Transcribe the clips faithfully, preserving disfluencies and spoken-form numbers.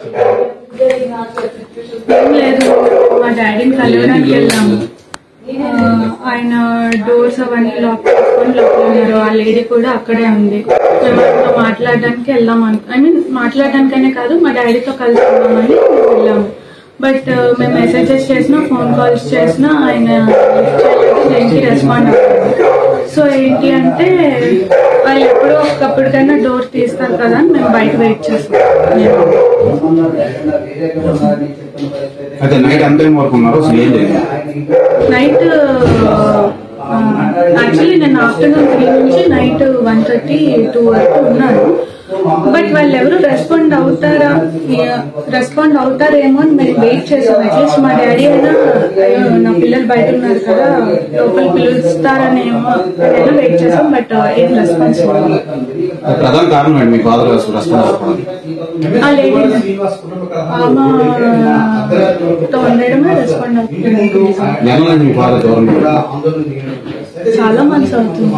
ఏం లేదు, మా డాడీని కలవడానికి వెళ్ళాము. ఆయన డోర్స్ అవన్నీ లాక్ చేసుకొని లోపల ఉన్నారు. ఆ లేడీ కూడా అక్కడే ఉంది. మేము మాట్లాడడానికి వెళ్దాం అను ఐ మీన్ మాట్లాడడానికనే కాదు, మా డాడీతో కలుసుకుందామని వెళ్ళాము. బట్ మేము మెసేజెస్ చేసినా, ఫోన్ కాల్స్ చేసినా ఆయన దేనికి రెస్పాండ్ అవ్వలేదు. సో ఏంటి అంటే వాళ్ళు ఎప్పుడో ఒకప్పటికైనా డోర్ తీస్తారు కదా అని మేము బయట వెయిట్ చేస్తాం. నైట్ యాక్చువల్లీ నేను ఆఫ్టర్నూన్ త్రీ నుంచి నైట్ వన్ థర్టీ టూ వరకు ఉన్నాను. బట్ వాళ్ళు ఎవరు రెస్పాండ్ అవుతారా రెస్పాండ్ అవుతారేమో అని మేము వెయిట్ చేసాం. అట్లీస్ట్ మా డాడీ అయినా నా పిల్లలు బయట ఉన్నారు కదా, లోపల పిలుస్తారనేమో అయినా వెయిట్ చేసాం. బట్ ఏం రెస్పాన్స్ ప్రధాన కారణం ఏంటి? మీ ఫాదర్ ఆ లేడీ ఆమెతో ఉండడమే రెస్పాండ్ అవుతుంది. చాలా మంత్స్ అవుతుంది.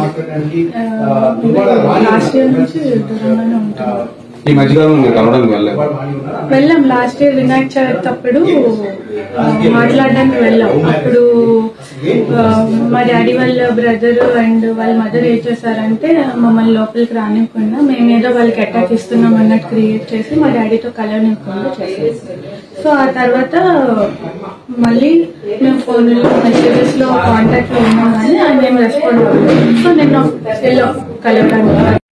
లాస్ట్ ఇయర్ నుంచి దూరంగానే ఉంటాం. ఈ మధ్యకాలం కలవడానికి వెళ్ళాం వెళ్ళాం లాస్ట్ ఇయర్ వినాయక చవితి అప్పుడు మాట్లాడడానికి వెళ్ళాం. అప్పుడు మా డాడీ వాళ్ళ బ్రదర్ అండ్ వాళ్ళ మదర్ ఏం చేశారంటే మమ్మల్ని లోపలికి రానివ్వకుండా మేమేదో వాళ్ళకి అటాక్ ఇస్తున్నాం అన్నట్టు క్రియేట్ చేసి మా డాడీతో కలవనివ్వకుండా చేశారు. సో ఆ తర్వాత మళ్ళీ మేము ఫోన్లో మెసేజెస్ లో కాంటాక్ట్ లో ఉన్నాం కానీ ఆయన ఏం రెస్పాండ్ అవ్వలేదు. సో నేను వెళ్ళాం కలవడానికి.